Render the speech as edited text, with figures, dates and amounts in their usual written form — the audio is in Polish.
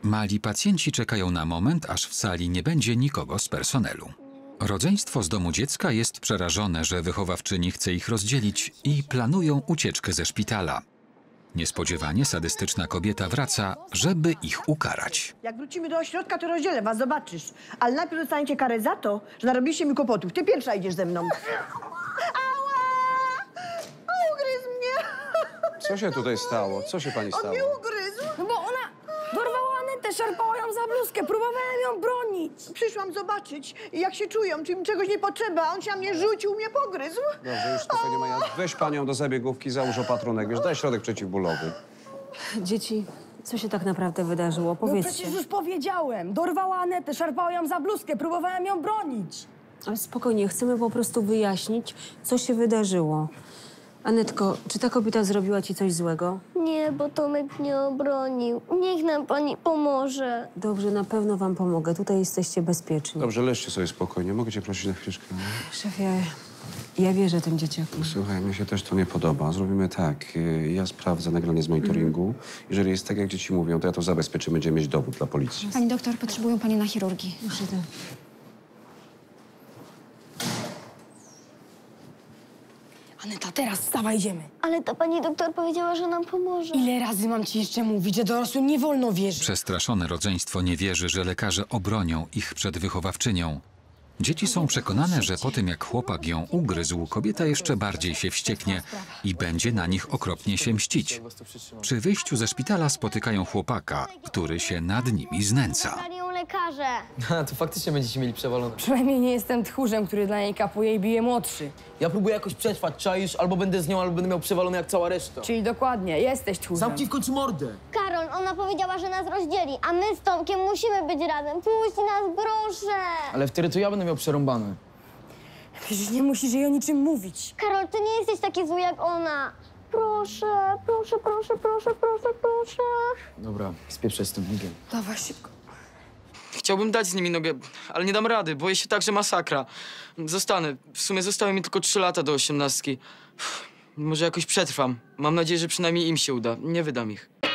Mali pacjenci czekają na moment, aż w sali nie będzie nikogo z personelu. Rodzeństwo z domu dziecka jest przerażone, że wychowawczyni chce ich rozdzielić i planują ucieczkę ze szpitala. Niespodziewanie sadystyczna kobieta wraca, żeby ich ukarać. Jak wrócimy do ośrodka, to rozdzielę was, zobaczysz. Ale najpierw dostaniecie karę za to, że narobiliście mi kłopotów. Ty pierwsza idziesz ze mną. Ała! Ugryzł mnie! Co się tutaj stało? Co się pani On stało? mnie ugryzł! No bo ona dorwała Anetę, szarpała ją za bluzkę, próbowałem ją bronić. Przyszłam zobaczyć, jak się czują, czy im czegoś nie potrzeba. On się na mnie rzucił, mnie pogryzł. Dobrze, już spokojnie, Maja. Weź panią do zabiegówki, załóż opatrunek, wiesz, daj środek przeciwbólowy. Dzieci, co się tak naprawdę wydarzyło? No Powiedzcie. przecież już powiedziałem. Dorwała Anetę, szarpała ją za bluzkę, próbowałem ją bronić. Ale spokojnie, chcemy po prostu wyjaśnić, co się wydarzyło. Anetko, czy ta kobieta zrobiła ci coś złego? Nie, bo Tomek mnie obronił. Niech nam pani pomoże. Dobrze, na pewno wam pomogę. Tutaj jesteście bezpieczni. Dobrze, leżcie sobie spokojnie. Mogę cię prosić na chwileczkę? Szefie, ja wierzę tym dzieciakom. Słuchaj, mi się też to nie podoba. Zrobimy tak. Ja sprawdzę nagranie z monitoringu. Jeżeli jest tak, jak dzieci mówią, to ja to zabezpieczę. Będziemy mieć dowód dla policji. Pani doktor, potrzebują pani na chirurgii. Już idę. Aneta, teraz wstawaj, idziemy. Ale ta pani doktor powiedziała, że nam pomoże. Ile razy mam ci jeszcze mówić, że dorosłym nie wolno wierzyć? Przestraszone rodzeństwo nie wierzy, że lekarze obronią ich przed wychowawczynią. Dzieci są przekonane, że po tym jak chłopak ją ugryzł, kobieta jeszcze bardziej się wścieknie i będzie na nich okropnie się mścić. Przy wyjściu ze szpitala spotykają chłopaka, który się nad nimi znęca. Zabrali ją lekarze. To faktycznie będziecie mieli przewalone. Przynajmniej nie jestem tchórzem, który dla niej kapuje i bije młodszy. Ja próbuję jakoś przetrwać, czaisz? Albo będę z nią, albo będę miał przewalone jak cała reszta. Czyli dokładnie, jesteś tchórzem. Zamknij w końcu mordę! Karol, ona powiedziała, że nas rozdzieli, a my z Tomkiem musimy być razem. Puść nas, proszę. Ale wtedy to ja będę miał przerąbane. Przecież nie musisz jej o niczym mówić. Karol, ty nie jesteś taki zły jak ona. Proszę, proszę, proszę, proszę, proszę, proszę. Dobra, spieprzę z tym migiem. Dawaj szybko. Chciałbym dać z nimi nogę, ale nie dam rady. Boję się tak, że masakra. Zostanę. W sumie zostały mi tylko 3 lata do 18. Może jakoś przetrwam. Mam nadzieję, że przynajmniej im się uda. Nie wydam ich.